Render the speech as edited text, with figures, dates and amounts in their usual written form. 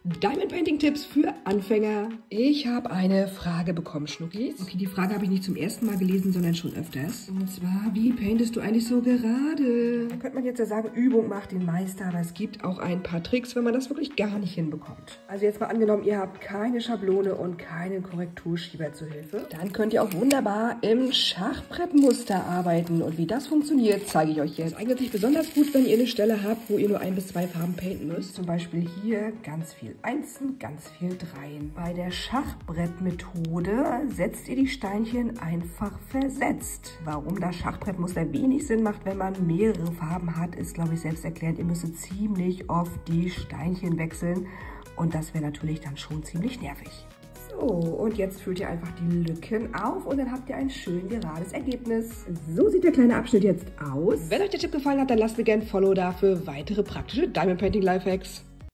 Diamond Painting Tipps für Anfänger. Ich habe eine Frage bekommen, Schnuckis. Okay, die Frage habe ich nicht zum ersten Mal gelesen, sondern schon öfters. Und zwar, wie paintest du eigentlich so gerade? Da könnte man jetzt ja sagen, Übung macht den Meister, aber es gibt auch ein paar Tricks, wenn man das wirklich gar nicht hinbekommt. Also jetzt mal angenommen, ihr habt keine Schablone und keinen Korrekturschieber zur Hilfe. Dann könnt ihr auch wunderbar im Schachbrettmuster arbeiten. Und wie das funktioniert, zeige ich euch jetzt. Das eignet sich besonders gut, wenn ihr eine Stelle habt, wo ihr nur 1 bis 2 Farben painten müsst. Zum Beispiel hier ganz viel Einsen, ganz viel Dreien. Bei der Schachbrettmethode setzt ihr die Steinchen einfach versetzt. Warum das Schachbrettmuster wenig Sinn macht, wenn man mehrere Farben hat, ist, glaube ich, selbsterklärend. Ihr müsst ziemlich oft die Steinchen wechseln und das wäre natürlich dann schon ziemlich nervig. So, und jetzt füllt ihr einfach die Lücken auf und dann habt ihr ein schön gerades Ergebnis. So sieht der kleine Abschnitt jetzt aus. Wenn euch der Tipp gefallen hat, dann lasst mir gerne ein Follow da für weitere praktische Diamond Painting Lifehacks.